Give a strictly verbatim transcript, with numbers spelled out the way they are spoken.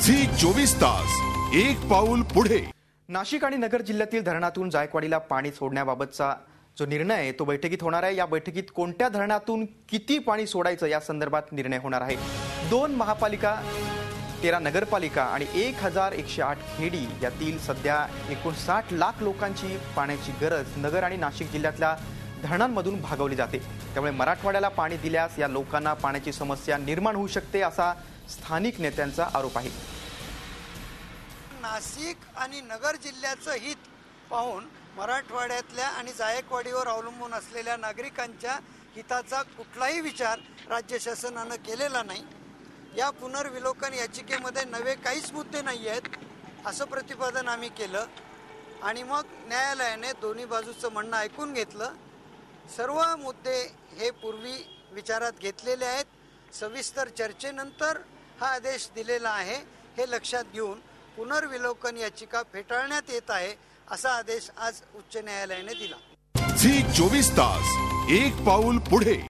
Zee चोवीस तास एक पाऊल पुढे। नाशिक आणि नगर जिल्ह्यातील धरणातून जायकवाडीला पाणी सोडण्याबाबतचा जो निर्णय आहे तो बैठकीत होणार आहे। या बैठकीत कोणत्या धरणातून किती पाणी सोडायचं या संदर्भात निर्णय होणार आहे। दोन महापालिका, तेरा नगरपालिका आणि एक हजार एकशे आठ खेडी यातील सध्या एकूण साठ लाख लोकांची पाण्याची गरज नगर आणि नाशिक जिल्ह्यातल्या धरणांमधून भागवली जाते। त्यामुळे मराठवाड्याला पाणी दिल्यास या लोकांना पाण्याची समस्या निर्माण होऊ शकते असा स्थानिक नेत्यांचा आरोप आहे। नाशिक आणि नगर जिल्ह्याचं हित पाहून मराठवाड्यातल्या आणि जायकवाडीवर अवलंबून असलेल्या नागरिकांच्या हिताचा कुठलाही विचार राज्य शासनाने केलेला नाही। या पुनर्विलोकन याचिकेमध्ये नवे काहीच मुद्दे नाही आहेत असं प्रतिपादन आम्ही केलं आणि मग न्यायालयाने दोन्ही बाजूचं म्हणणं ऐकून घेतलं। सर्व मुद्दे हे पूर्वी विचारात घेतलेले आहेत। सविस्तर चर्चेनंतर हा आदेश दिलेला आहे हे लक्षात घेऊन पुनर्विलोकन याचिका फेटाळण्यात येत आहे असा आदेश आज उच्च न्यायालयाने दिला। झी चोवीस तास एक पाऊल पुढे।